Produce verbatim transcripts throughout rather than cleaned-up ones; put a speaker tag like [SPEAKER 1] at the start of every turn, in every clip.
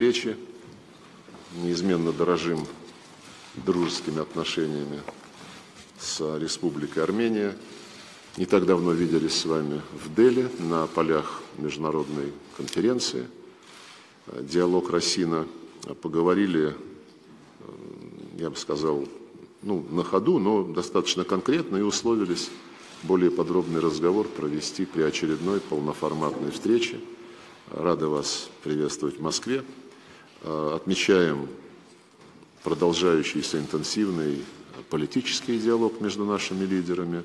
[SPEAKER 1] встречи. Неизменно дорожим дружескими отношениями с Республикой Армения. Не так давно виделись с вами в Дели на полях международной конференции «Диалог Расина». Поговорили, я бы сказал, ну, на ходу, но достаточно конкретно, и условились более подробный разговор провести при очередной полноформатной встрече. Рады вас приветствовать в Москве. Отмечаем продолжающийся интенсивный политический диалог между нашими лидерами,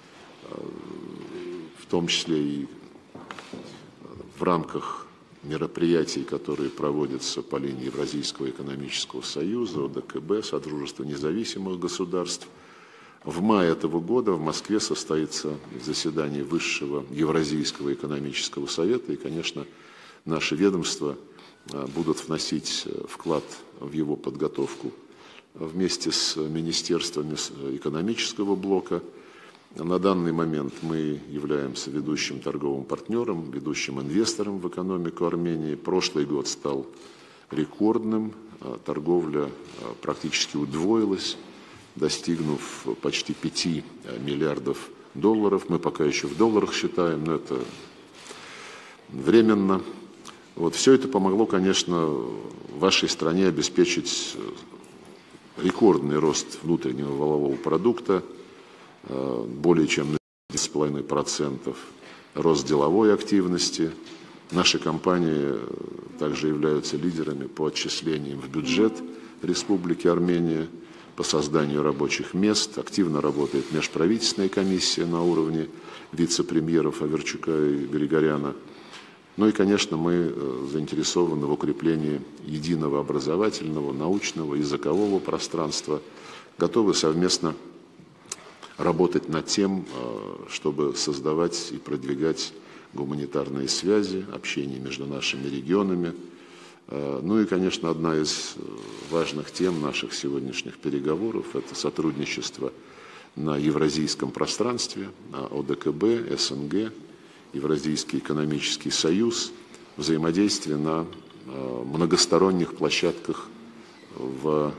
[SPEAKER 1] в том числе и в рамках мероприятий, которые проводятся по линии Евразийского экономического союза, О Дэ Ка Бэ, Содружества независимых государств. В мае этого года в Москве состоится заседание Высшего Евразийского экономического совета, и, конечно, наши ведомства будут вносить вклад в его подготовку вместе с министерствами экономического блока. На данный момент мы являемся ведущим торговым партнером, ведущим инвестором в экономику Армении. Прошлый год стал рекордным, торговля практически удвоилась, достигнув почти пяти миллиардов долларов. Мы пока еще в долларах считаем, но это временно. Вот все это помогло, конечно, вашей стране обеспечить рекордный рост внутреннего валового продукта, более чем на десять целых пять десятых процента, рост деловой активности. Наши компании также являются лидерами по отчислениям в бюджет Республики Армения, по созданию рабочих мест. Активно работает межправительственная комиссия на уровне вице-премьеров Аверчука и Григоряна. Ну и, конечно, мы заинтересованы в укреплении единого образовательного, научного, языкового пространства, готовы совместно работать над тем, чтобы создавать и продвигать гуманитарные связи, общение между нашими регионами. Ну и, конечно, одна из важных тем наших сегодняшних переговоров – это сотрудничество на евразийском пространстве, О Дэ Ка Бэ, Эс Эн Гэ, Евразийский экономический союз, взаимодействие на многосторонних площадках, в,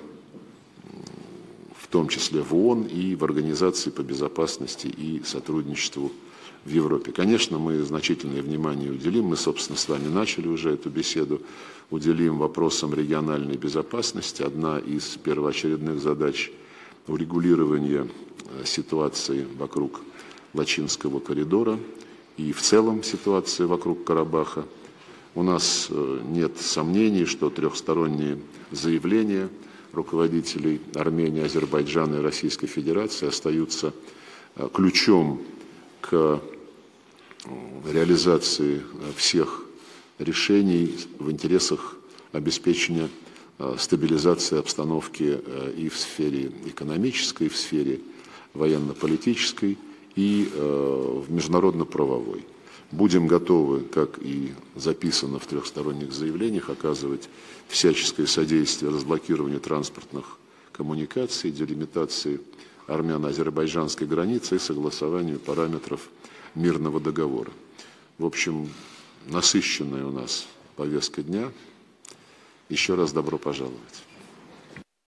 [SPEAKER 1] в том числе в ООН и в Организации по безопасности и сотрудничеству в Европе. Конечно, мы значительное внимание уделим, мы, собственно, с вами начали уже эту беседу, уделим вопросам региональной безопасности. Одна из первоочередных задач – урегулирование ситуации вокруг Лачинского коридора и в целом ситуации вокруг Карабаха. У нас нет сомнений, что трехсторонние заявления руководителей Армении, Азербайджана и Российской Федерации остаются ключом к реализации всех решений в интересах обеспечения стабилизации обстановки и в сфере экономической, и в сфере военно-политической, и в международно-правовой. Будем готовы, как и записано в трехсторонних заявлениях, оказывать всяческое содействие разблокированию транспортных коммуникаций, делимитации армяно-азербайджанской границы и согласованию параметров мирного договора. В общем, насыщенная у нас повестка дня. Еще раз добро пожаловать.